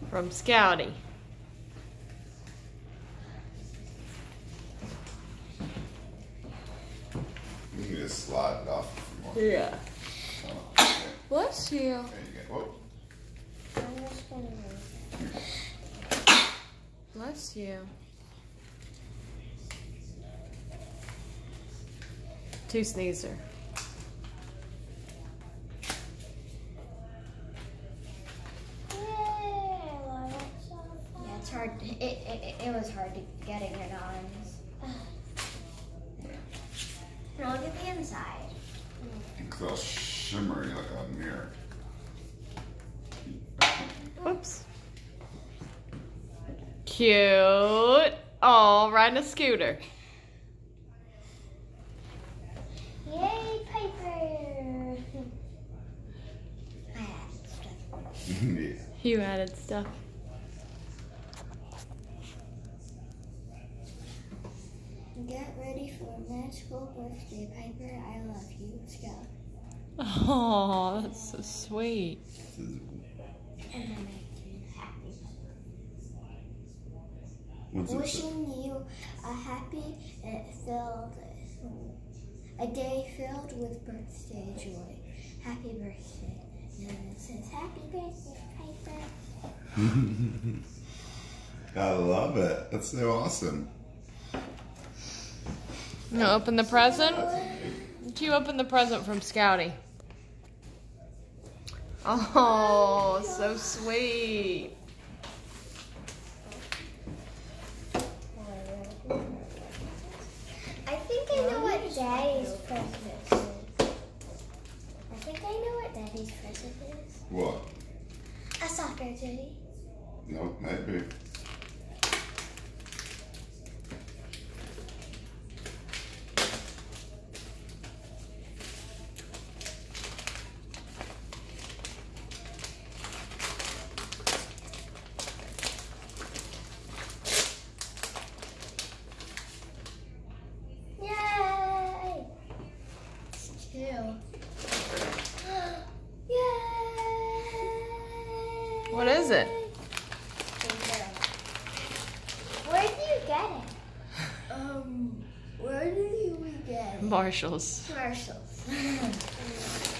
from Scouty. You can just slide it off if you want. Yeah. Oh, okay. Bless you. There you go. Whoa. Bless you. Two sneezer. Yeah, it's hard. It was hard to getting it on. Now look at the inside. It's all shimmery like a mirror. Whoops. Cute. Oh, riding a scooter. Yay, Piper! I added stuff. Yeah. You added stuff. Get ready for a magical birthday, Piper. I love you, Scout. Oh, that's so sweet. And then I do happy. What's it say? Wishing you a a day filled with birthday joy. Happy birthday. And then it says, Happy birthday, Piper. I love it. That's so awesome. You know, open the present? You open the present from Scouty. Oh, so sweet. I think I know what Daddy's present is. I think I know what Daddy's present is. What? A soccer jersey. No, maybe. Yay! It's two. Yay! What is it? Where did you get it? Where did we get it? Marshalls. Commercials.